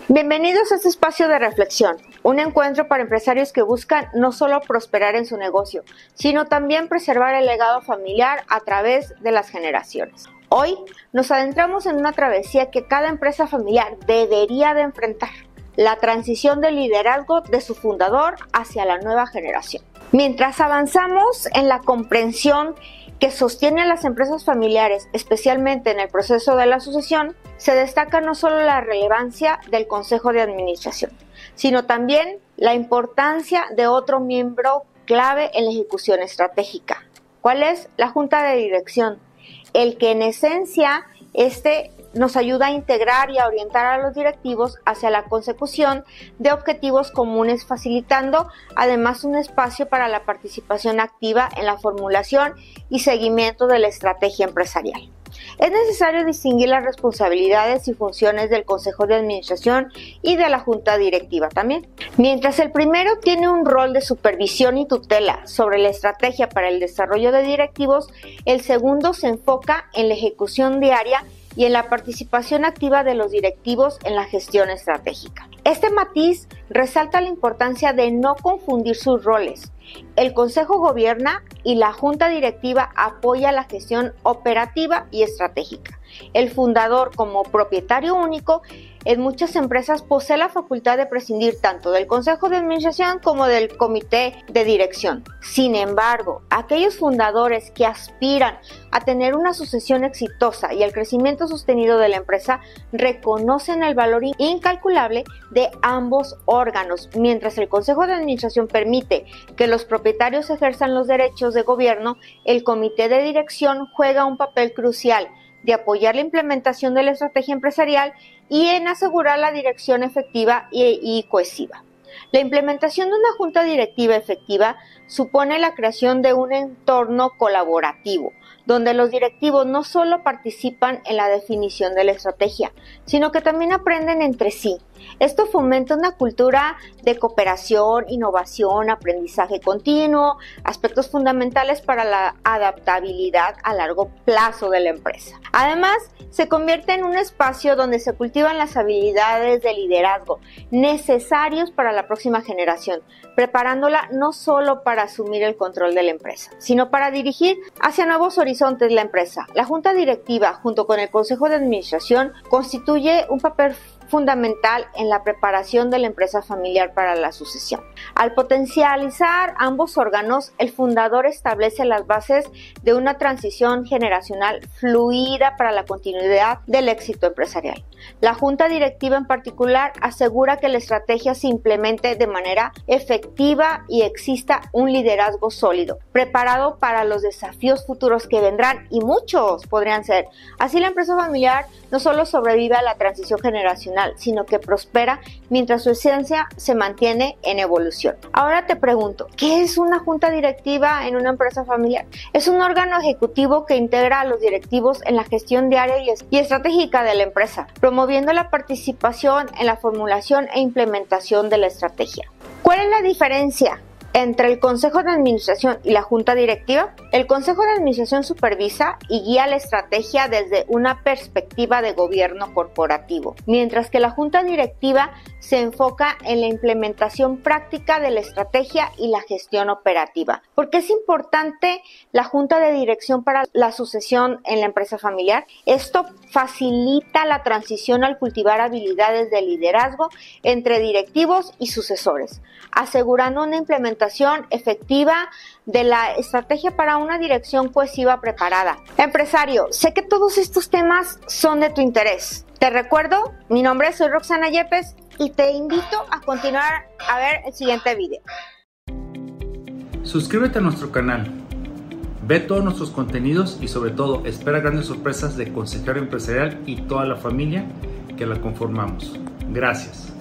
Bienvenidos a este espacio de reflexión, un encuentro para empresarios que buscan no solo prosperar en su negocio, sino también preservar el legado familiar a través de las generaciones. Hoy nos adentramos en una travesía que cada empresa familiar debería de enfrentar, la transición del liderazgo de su fundador hacia la nueva generación. Mientras avanzamos en la comprensión que sostiene a las empresas familiares, especialmente en el proceso de la sucesión, se destaca no solo la relevancia del Consejo de Administración, sino también la importancia de otro miembro clave en la ejecución estratégica. ¿Cuál es? La Junta de Dirección, el que en esencia nos ayuda a integrar y a orientar a los directivos hacia la consecución de objetivos comunes, facilitando además un espacio para la participación activa en la formulación y seguimiento de la estrategia empresarial. Es necesario distinguir las responsabilidades y funciones del Consejo de Administración y de la Junta Directiva también. Mientras el primero tiene un rol de supervisión y tutela sobre la estrategia para el desarrollo de directivos, el segundo se enfoca en la ejecución diaria y en la participación activa de los directivos en la gestión estratégica. Este matiz resalta la importancia de no confundir sus roles. El Consejo gobierna y la Junta Directiva apoya la gestión operativa y estratégica. El fundador, como propietario único, en muchas empresas posee la facultad de prescindir tanto del Consejo de Administración como del Comité de Dirección. Sin embargo, aquellos fundadores que aspiran a tener una sucesión exitosa y el crecimiento sostenido de la empresa reconocen el valor incalculable de ambos órganos. Mientras el Consejo de Administración permite que los propietarios ejerzan los derechos de gobierno, el Comité de Dirección juega un papel crucial de apoyar la implementación de la estrategia empresarial y en asegurar la dirección efectiva y cohesiva. La implementación de una junta directiva efectiva supone la creación de un entorno colaborativo, donde los directivos no solo participan en la definición de la estrategia, sino que también aprenden entre sí. Esto fomenta una cultura de cooperación, innovación, aprendizaje continuo, aspectos fundamentales para la adaptabilidad a largo plazo de la empresa. Además, se convierte en un espacio donde se cultivan las habilidades de liderazgo necesarios para la próxima generación, preparándola no solo para asumir el control de la empresa, sino para dirigir hacia nuevos horizontes la empresa. La Junta Directiva, junto con el Consejo de Administración, constituye un papel fundamental en la preparación de la empresa familiar para la sucesión. Al potencializar ambos órganos, el fundador establece las bases de una transición generacional fluida para la continuidad del éxito empresarial. La Junta Directiva en particular asegura que la estrategia se implemente de manera efectiva y exista un liderazgo sólido, preparado para los desafíos futuros que vendrán, y muchos podrían ser. Así la empresa familiar no solo sobrevive a la transición generacional, sino que prospera mientras su esencia se mantiene en evolución. Ahora te pregunto, ¿qué es una junta directiva en una empresa familiar? Es un órgano ejecutivo que integra a los directivos en la gestión diaria y estratégica de la empresa, promoviendo la participación en la formulación e implementación de la estrategia. ¿Cuál es la diferencia entre el Consejo de Administración y la Junta Directiva? El Consejo de Administración supervisa y guía la estrategia desde una perspectiva de gobierno corporativo, mientras que la Junta Directiva se enfoca en la implementación práctica de la estrategia y la gestión operativa. ¿Por qué es importante la Junta de Dirección para la sucesión en la empresa familiar? Esto facilita la transición al cultivar habilidades de liderazgo entre directivos y sucesores, asegurando una implementación efectiva de la estrategia para una dirección cohesiva preparada. Empresario, sé que todos estos temas son de tu interés. Te recuerdo, mi nombre es Roxana Yepes y te invito a continuar a ver el siguiente video. Suscríbete a nuestro canal, ve todos nuestros contenidos y sobre todo espera grandes sorpresas de Consejero Empresarial y toda la familia que la conformamos. Gracias.